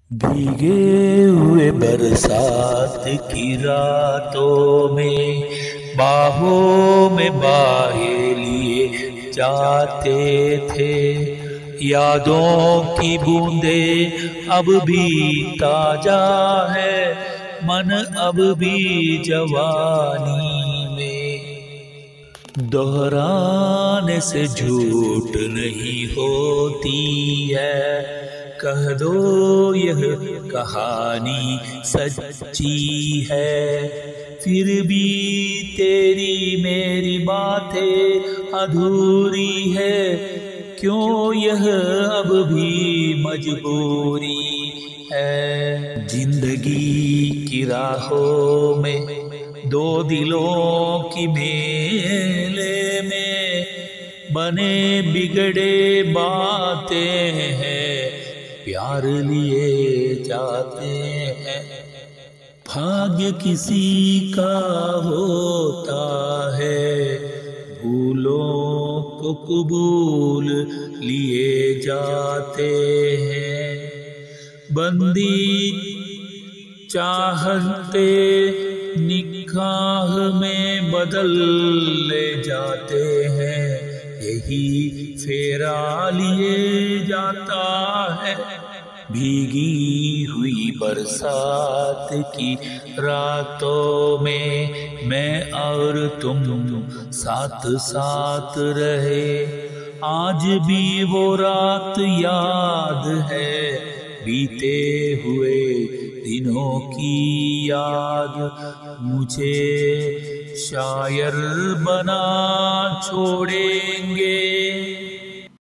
भीगे हुए बरसात की रातों में बाहों में बाहें लिए जाते थे। यादों की बूंदें अब भी ताजा है, मन अब भी जवानी में। दोहराने से झूठ नहीं होती है, कह दो यह कहानी सच्ची है। फिर भी तेरी मेरी बातें अधूरी है, क्यों यह अब भी मजबूरी है। जिंदगी की राहों में दो दिलों की मेले में बने बिगड़े बातें हैं, प्यार लिए जाते हैं। भाग्य किसी का होता है, भूलों को कबूल लिए जाते हैं। बंदी चाहते निगाह में बदल ले जाते हैं, यही फेरा लिए जाता है। भीगी हुई बरसात की रातों में मैं और तुम साथ साथ रहे। आज भी वो रात याद है, बीते हुए दिनों की याद मुझे शायर बना छोड़ेंगे।